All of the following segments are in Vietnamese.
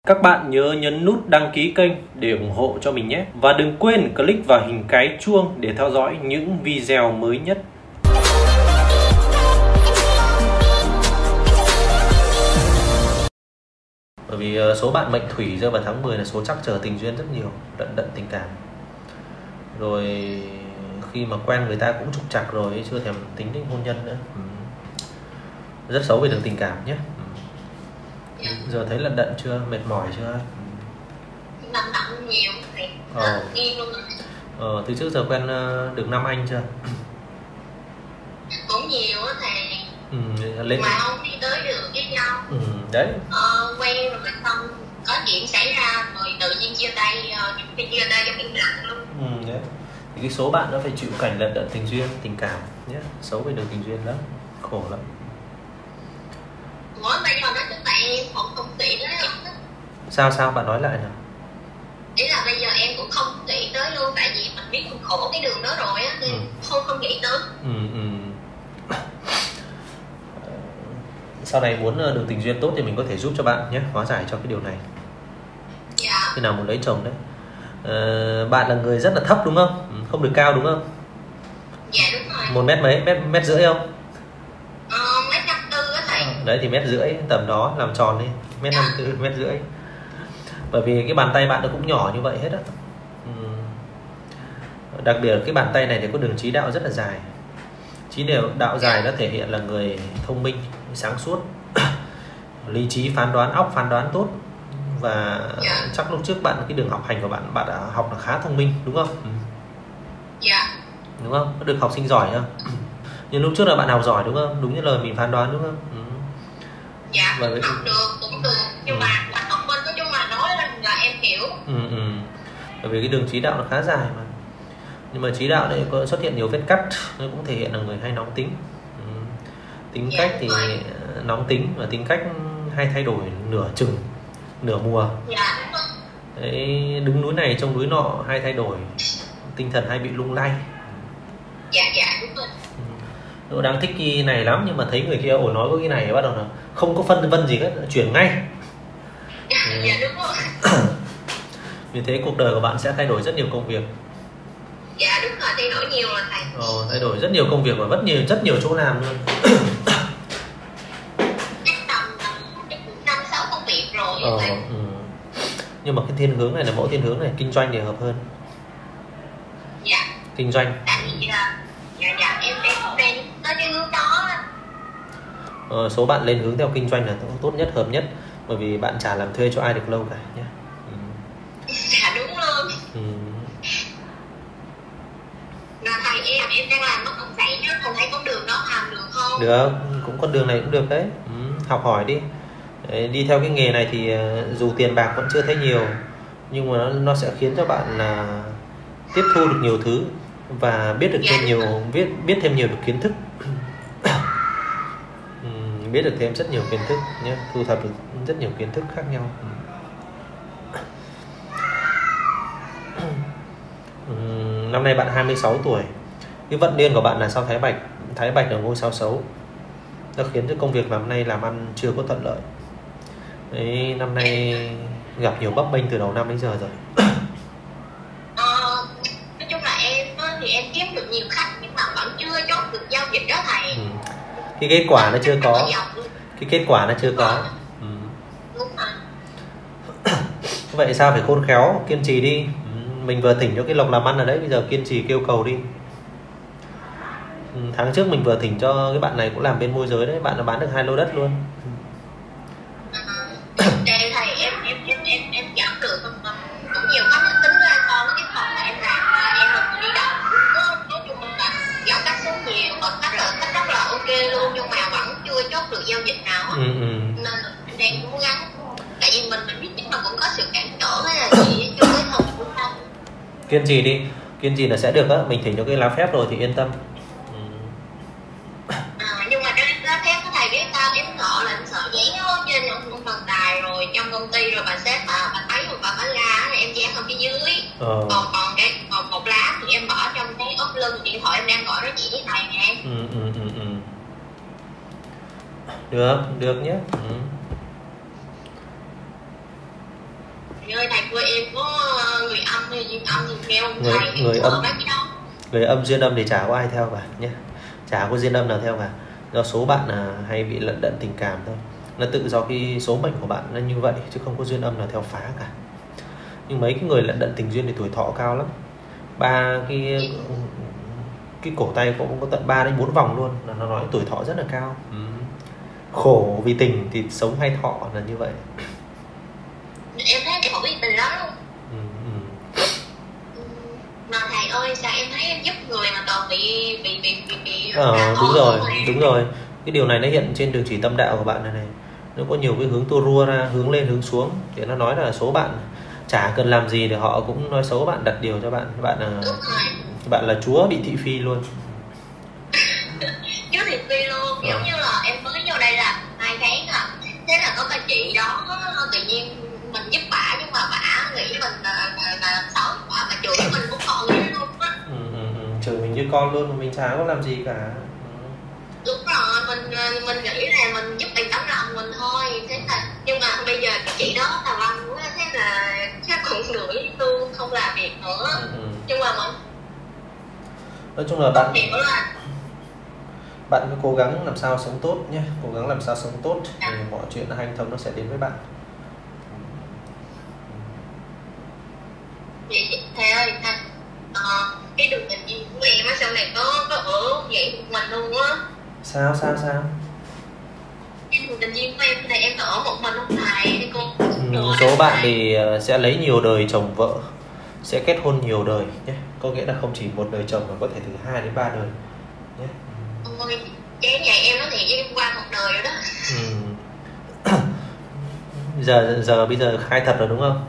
Các bạn nhớ nhấn nút đăng ký kênh để ủng hộ cho mình nhé. Và đừng quên click vào hình cái chuông để theo dõi những video mới nhất. Bởi vì số bạn mệnh thủy rơi vào tháng 10 là số trắc trở tình duyên rất nhiều, đận tình cảm. Rồi khi mà quen người ta cũng trục trặc rồi, chưa thèm tính đến hôn nhân nữa. Rất xấu về đường tình cảm nhé. Giờ thấy lận đận chưa, mệt mỏi chưa? Lận đận nhiều thì yên luôn. Từ trước giờ quen được 5 anh chưa? Cũng nhiều á thầy. Lên... mà không đi tới được với nhau. Đấy. Quen rồi xong có chuyện xảy ra rồi tự nhiên chia tay, chia tay trong im lặng luôn. Đấy. Thì cái số bạn nó phải chịu cảnh lận đận tình duyên, tình cảm nhé, xấu về đường tình duyên lắm, khổ lắm. Ủa bây giờ nó tức là em không nghĩ tới em. Sao bạn nói lại nào? Ý là bây giờ em cũng không nghĩ tới luôn, tại vì mình biết mình khổ cái đường đó rồi á, nên không nghĩ tới. Sau này muốn được tình duyên tốt thì mình có thể giúp cho bạn nhé, hóa giải cho cái điều này. Dạ. Khi nào muốn lấy chồng đấy. Bạn là người rất là thấp đúng không? Không được cao đúng không? Dạ đúng rồi. 1 mét mấy? Mét rưỡi không? Mét 54 á thầy. Đấy thì mét rưỡi tầm đó, làm tròn đi, mét 54, mét rưỡi. Bởi vì cái bàn tay bạn nó cũng nhỏ như vậy hết á. Đặc biệt cái bàn tay này thì có đường chí đạo rất là dài. Chí đạo dài nó thể hiện là người thông minh, sáng suốt, lý trí phán đoán, óc phán đoán tốt. Và chắc lúc trước bạn cái đường học hành của bạn đã học là khá thông minh đúng không? Dạ. Đúng không? Có được học sinh giỏi không? Nhưng lúc trước là bạn học giỏi đúng không? Đúng như lời mình phán đoán đúng không? Dạ, học được, cũng được. Nhưng mà thông minh nói chung là nói là em hiểu. Bởi vì cái đường chí đạo nó khá dài mà. Nhưng mà chí đạo này có xuất hiện nhiều vết cắt, nó cũng thể hiện là người hay nóng tính. Tính cách thì nóng tính, và tính cách hay thay đổi nửa chừng, nửa mùa. Đấy, đứng núi này trông núi nọ, hay thay đổi, tinh thần hay bị lung lay. Dạ đúng rồi. Tôi đang thích cái này lắm, nhưng mà thấy người kia nói có cái này bắt đầu là không có phân vân gì hết, chuyển ngay. Dạ đúng rồi. Vì thế cuộc đời của bạn sẽ thay đổi rất nhiều công việc. Dạ đúng rồi, thay đổi nhiều rồi thầy. Thay đổi rất nhiều công việc và rất nhiều chỗ làm luôn. Chắc tầm 5-6 công việc rồi. Nhưng mà cái thiên hướng này là mẫu thiên hướng này, kinh doanh thì hợp hơn. Dạ. Kinh doanh. Tại vì em cũng đang tới cái hướng đó. Số bạn lên hướng theo kinh doanh là tốt nhất, hợp nhất. Bởi vì bạn chả làm thuê cho ai được lâu cả nhé. Dạ đúng luôn. Là thầy em đang làm bất động sản chứ, thầy thấy con đường đó làm được không? Được, cũng con đường này cũng được đấy. Học hỏi đi. Đấy, đi theo cái nghề này thì dù tiền bạc vẫn chưa thấy nhiều, nhưng mà nó sẽ khiến cho bạn là tiếp thu được nhiều thứ và biết được thêm nhiều, biết thêm nhiều được kiến thức. Biết được thêm rất nhiều kiến thức nhé, thu thập được rất nhiều kiến thức khác nhau. Năm nay bạn 26 tuổi. Cái vận niên của bạn là sao Thái Bạch là ngôi sao xấu. Nó khiến cho công việc năm nay làm ăn chưa có thuận lợi. Đấy, năm nay gặp nhiều bấp bênh từ đầu năm đến giờ rồi. Nói chung là em thì em kiếm được nhiều khách nhưng mà vẫn chưa chốt được giao dịch đó thầy. Cái kết quả nó chưa có. Cái kết quả nó chưa có. Đúng rồi. Vậy sao phải khôn khéo, kiên trì đi. Mình vừa thỉnh cho cái lộc làm ăn ở đấy, bây giờ kiên trì kêu cầu đi. Tháng trước mình vừa thỉnh cho cái bạn này cũng làm bên môi giới đấy, bạn đã bán được 2 lô đất luôn. Đây thầy em giảm được cũng nhiều khách tính ra so với cái phòng mà em làm mà em là đi đâu nói chung là giảm khách số nhiều và khách rất là ok luôn, nhưng mà vẫn chưa chốt được giao dịch nào. Nên là em đang cố gắng, tại vì mình biết chắc là cũng có sự cản trở hay là gì trong cái phòng của không. Kiên trì đi, kiên trì là sẽ được á, mình thỉnh cho cái lá phép rồi thì yên tâm. Nhưng mà cái lá phép của thầy biết sao, em sợ là em sợ dán trên một phần tài rồi trong công ty rồi bà sếp bà thấy rồi bà phải ra thì em dán ở phía dưới. Còn một lá thì em bỏ trong cái ốp lưng điện thoại em đang gọi nói chuyện với thầy nè. Được nhé. ơi, thầy của em có người âm hay duyên âm thì theo thầy người âm, mấy cái đó. người âm duyên âm thì chả có ai theo cả nhé, chả có duyên âm nào theo cả, do số bạn là hay bị lận đận tình cảm thôi, nó tự do khi số mệnh của bạn nó như vậy chứ không có duyên âm nào theo phá cả. Nhưng mấy cái người lận đận tình duyên thì tuổi thọ cao lắm, ba cái cổ tay cũng có tận 3 đến 4 vòng luôn, là nó nói tuổi thọ rất là cao. Khổ vì tình thì sống hay thọ là như vậy. Em thấy em không biết tình lắm luôn. Mà thầy ơi, sao em thấy em giúp người mà toàn bị đúng rồi. Cái điều này nó hiện trên đường chỉ tâm đạo của bạn này. Nó có nhiều cái hướng tua rua ra, hướng lên hướng xuống, thì nó nói là số bạn chả cần làm gì để họ cũng nói xấu bạn, đặt điều cho bạn. Bạn là chúa bị thị phi luôn. Chúa thị phi luôn. Giống như là em mới vô đây là 2 tháng à, thế là có bà chị đó tự nhiên mình giúp bả, nhưng mà bả nghĩ mình là xấu, bà chửi mình cũng còn như luôn á. Chửi mình như con luôn mà mình chả có làm gì cả. Đúng rồi, mình nghĩ là mình giúp bằng tấm lòng mình thôi, thế là nhưng mà bây giờ cái chị đó là văn quá, thế là chắc cũng gửi luôn, không làm việc nữa. Nhưng mà mình nói chung là bạn cứ cố gắng làm sao sống tốt nhé, cố gắng làm sao sống tốt thì mọi chuyện hanh thông nó sẽ đến với bạn. Thầy ơi, cái đường tình duyên của em á sau này có ở vậy một mình luôn á. Sao Cái đường tình duyên của em thì em ở một mình không thầy? Số bạn thì sẽ lấy nhiều đời chồng vợ, sẽ kết hôn nhiều đời nhé, có nghĩa là không chỉ một đời chồng mà có thể từ 2 đến 3 đời nhé. Ôi, chán nhà em nó thì em qua một đời rồi đó. Bây giờ khai thật rồi đúng không?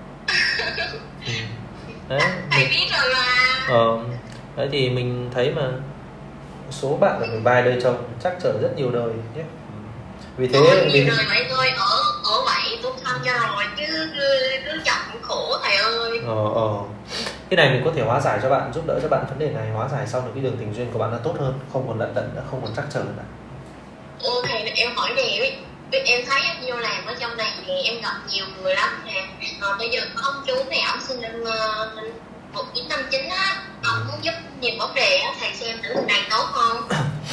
Đấy, thầy biết rồi mà. Đấy thì mình thấy mà số bạn là vài đời chồng chắc chở rất nhiều đời nhé. Vì thế nhiều đời vậy thôi, ở vậy tôi không cho rồi chứ cứ chồng khổ thầy ơi. Cái này mình có thể hóa giải cho bạn, giúp đỡ cho bạn vấn đề này, hóa giải xong được cái đường tình duyên của bạn nó tốt hơn, không còn lận đận nữa, không còn trắc trở nữa. Thầy em hỏi nè, em thấy vô làm ở trong này thì em gặp nhiều người lắm nè. Bây giờ có ông chú này, ông sinh năm 1959 á, ông muốn giúp nhiều vấn đề á, thầy xem thử người này tốt không?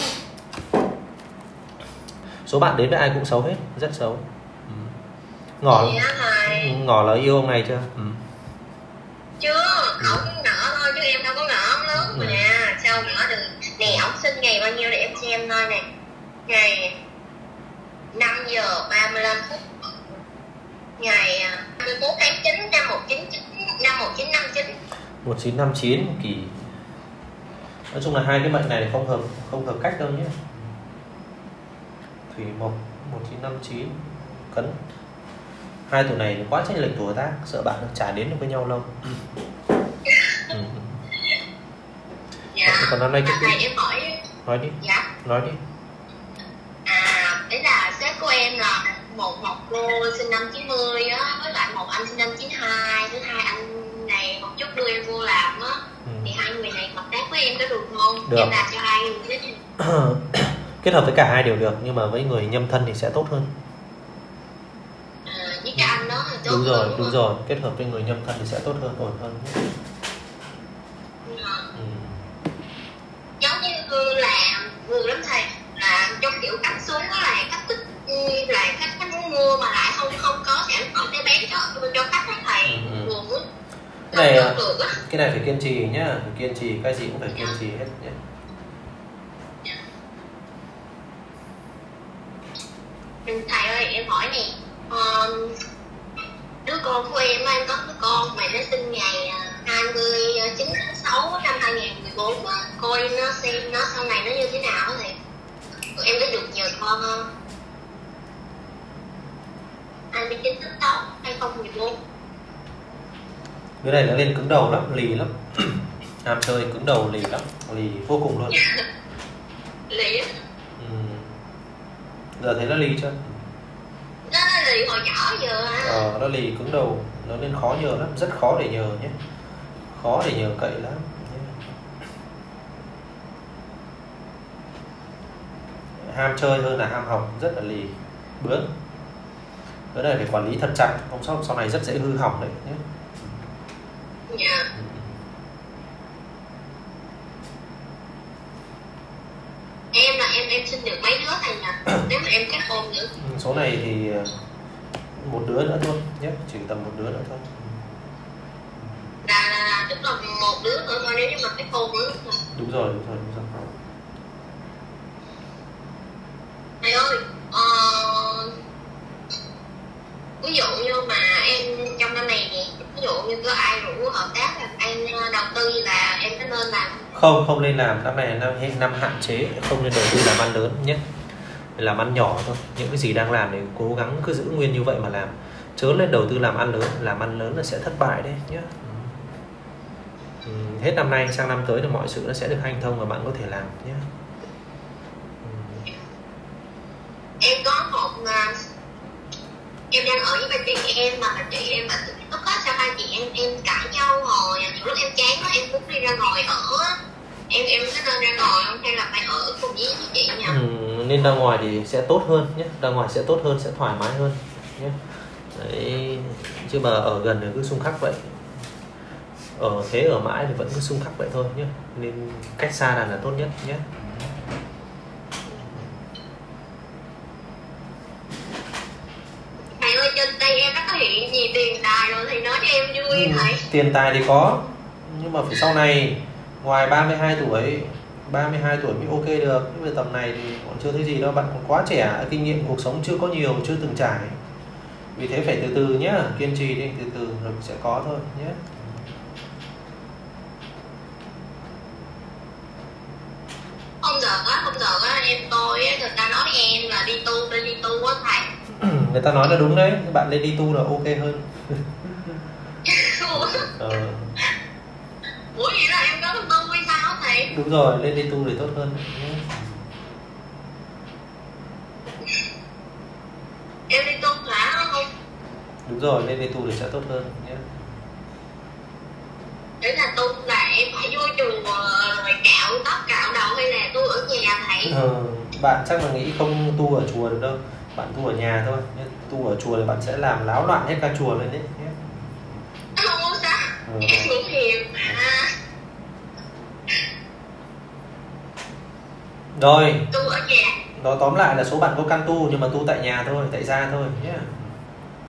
Số bạn đến với ai cũng xấu hết, rất xấu. Ngỏ là yêu ông này chưa? Chưa, ổng nợ thôi chứ em đâu có nợ ông lớn mà nè, sao nợ được. Nè, ổng sinh ngày bao nhiêu để em xem thôi nè. Ngày 5 giờ 35 phút, ngày 21 tháng 9 năm 1959. 1959 kỳ. Nói chung là hai cái mệnh này không hợp cách đâu nhé. Thủy Mộc 1959 Cấn. Hai tuổi này quá chênh lệch tuổi tác, sợ bạn chả đến được với nhau lâu. Còn năm nay thầy em hỏi. Nói đi. Dạ. Nói đi. Đấy là sếp của em là một cô sinh năm 90 á, với lại một anh sinh năm 92. Thứ hai anh này một chút đưa em vô làm á. Thì hai người này hợp tác với em có được không? Được. Em làm cho hai người kết hợp với cả hai đều được, nhưng mà với người nhâm thân thì sẽ tốt hơn. Với cái anh đó thì tốt hơn. Đúng rồi, kết hợp với người nhâm thân thì sẽ tốt hơn, ổn hơn. Giống như là người lắm thầy, là trong kiểu cách xuống đó là cách tích, là cách muốn mua mà lại không có sản phẩm để bán cho khách đó thầy. Buồn quá. Cái này phải kiên trì nhá, phải kiên trì, cái gì cũng phải kiên trì hết nhé. Thầy ơi, em hỏi nè, đứa con của em có đứa con mà nó sinh ngày 29 tháng 6 năm 2014 á, coi nó xem nó sau này nó như thế nào thì em có được nhờ con không? 29 tháng 6 2014. Cái này nó lên cứng đầu lắm, lì lắm. Ham chơi cứng đầu, lì lắm, lì vô cùng luôn. Lì á? Giờ thấy nó lì chưa? Nó lì hồi nhỏ giờ hả? Nó lì cứng đầu, nó nên khó nhờ lắm, rất khó để nhờ nhé. Khó để nhờ cậy lắm. Ham chơi hơn là ham học, rất là lì, bướng. Cái này phải quản lý thật chặt, không sau này rất dễ hư hỏng đấy nhé. Dạ. Em là em sinh được mấy đứa thầy nhỉ? Nếu mà em kết hôn nữa. Số này thì một đứa nữa thôi nhé, chỉ tầm một đứa nữa thôi. Là tức là một đứa nữa thôi nếu như mà kết hôn nữa. Đúng rồi. Thầy ơi, ví dụ như mà em trong năm này thì ví dụ như có ai rủ hợp tác là em đầu tư là em có nên làm không nên làm. Năm này là năm hạn chế, không nên đầu tư làm ăn lớn nhé, làm ăn nhỏ thôi. Những cái gì đang làm thì cố gắng cứ giữ nguyên như vậy mà làm, chớ lên đầu tư làm ăn lớn. Làm ăn lớn là sẽ thất bại đấy nhé. Hết năm nay sang năm tới thì mọi sự nó sẽ được hanh thông và bạn có thể làm nhé. Em có một em đang ở với bà chị em mà bà chị em bà lúc đó sao hai chị em cãi nhau rồi nhiều lúc em chán quá em cũng đi ra ngồi ở em có nên ra ngồi không hay là phải ở cùng với chị nhỉ? Nên ra ngoài thì sẽ tốt hơn nhé, ra ngoài sẽ tốt hơn, sẽ thoải mái hơn nhé. Đấy, chứ mà ở gần thì cứ xung khắc vậy, ở mãi thì vẫn cứ xung khắc vậy thôi nhé, nên cách xa là tốt nhất nhé. Thầy ơi, trên tay em nó có hiện gì tiền tài rồi thì nói cho em vui thầy. Tiền tài thì có, nhưng mà phải sau này, ngoài 32 tuổi mới ok được. Nhưng mà tầm này thì còn chưa thấy gì đâu, bạn còn quá trẻ, kinh nghiệm cuộc sống chưa có nhiều, chưa từng trải. Vì thế phải từ từ nhé, kiên trì đi, từ từ rồi sẽ có thôi nhé. Không được á, em tôi á, người ta nói em là đi tu á thầy. Người ta nói là đúng đấy, bạn lên đi tu là ok hơn. Ủa vậy là em có tu hay sao thầy? Đúng rồi, lên đi tu thì tốt hơn nhé. Em đi tu hả không? Đúng rồi, lên đi tu thì sẽ tốt hơn nhé. Để là tu là em phải vô chùa rồi cạo tóc cạo đầu hay là tu ở nhà thầy? Bạn chắc là nghĩ không tu ở chùa được đâu, bạn tu ở nhà thôi. Tu ở chùa thì bạn sẽ làm láo loạn hết cả chùa lên đấy nhé. Không sao, em cũng hiền mà. Rồi, Tu ở nhà. đó tóm lại là số bạn có căn tu nhưng mà tu tại nhà thôi, tại gia thôi nhé.